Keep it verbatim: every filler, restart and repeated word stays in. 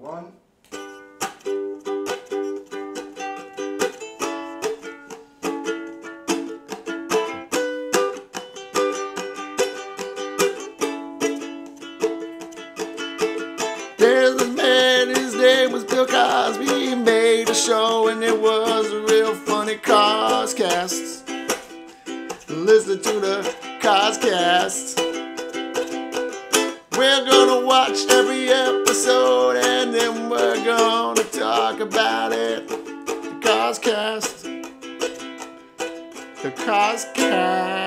one. There's a man, his name was Bill Cosby. He made a show and it was a real funny Coscast. Listen to the Coscast. We're gonna watch every episode and then we're gonna talk about it. The Coscast. The Coscast.